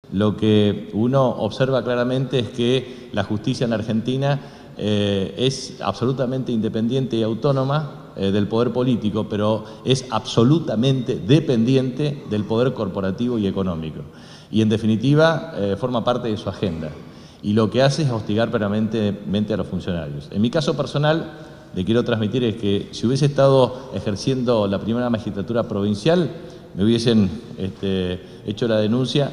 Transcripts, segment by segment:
lo que uno observa claramente es que la justicia en Argentina es absolutamente independiente y autónoma del poder político, pero es absolutamente dependiente del poder corporativo y económico. Y en definitiva forma parte de su agenda. Y lo que hace es hostigar permanentemente a los funcionarios. En mi caso personal, le quiero transmitir es que si hubiese estado ejerciendo la primera magistratura provincial, me hubiesen hecho la denuncia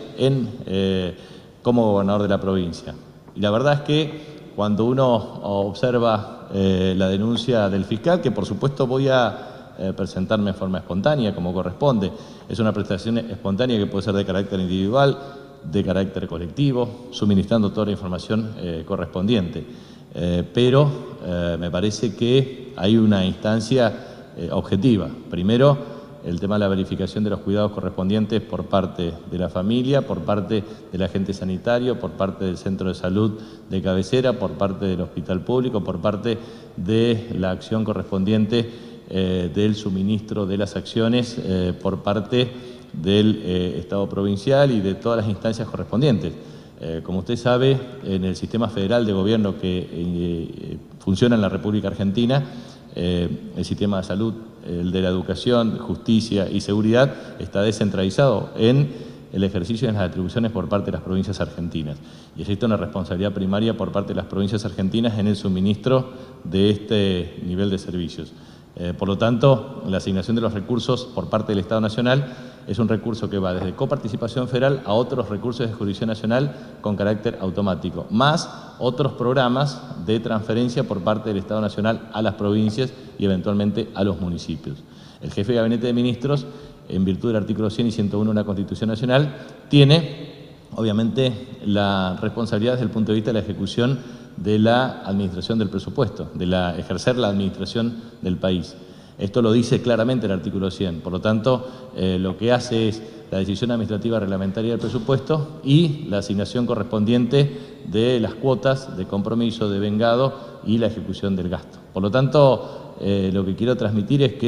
como gobernador de la provincia. Y la verdad es que cuando uno observa la denuncia del fiscal, que por supuesto voy a presentarme en forma espontánea, como corresponde, es una prestación espontánea que puede ser de carácter individual, de carácter colectivo, suministrando toda la información correspondiente. Pero me parece que hay una instancia objetiva. Primero, el tema de la verificación de los cuidados correspondientes por parte de la familia, por parte del agente sanitario, por parte del centro de salud de cabecera, por parte del hospital público, por parte de la acción correspondiente del suministro de las acciones por parte del Estado provincial y de todas las instancias correspondientes. Como usted sabe, en el sistema federal de gobierno que funciona en la República Argentina, el sistema de salud, el de la educación, justicia y seguridad está descentralizado en el ejercicio de las atribuciones por parte de las provincias argentinas. Y existe una responsabilidad primaria por parte de las provincias argentinas en el suministro de este nivel de servicios. Por lo tanto, la asignación de los recursos por parte del Estado Nacional es un recurso que va desde coparticipación federal a otros recursos de jurisdicción nacional con carácter automático, más otros programas de transferencia por parte del Estado Nacional a las provincias y eventualmente a los municipios. El jefe de Gabinete de Ministros, en virtud del artículo 100 y 101 de la Constitución Nacional, tiene obviamente la responsabilidad desde el punto de vista de la ejecución de la administración del presupuesto, de ejercer la administración del país. Esto lo dice claramente el artículo 100, por lo tanto, lo que hace es la decisión administrativa reglamentaria del presupuesto y la asignación correspondiente de las cuotas de compromiso, de vengado y la ejecución del gasto. Por lo tanto, lo que quiero transmitir es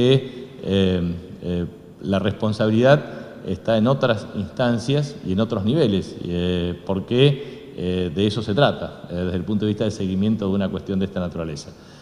que la responsabilidad está en otras instancias y en otros niveles, porque de eso se trata, desde el punto de vista del seguimiento de una cuestión de esta naturaleza.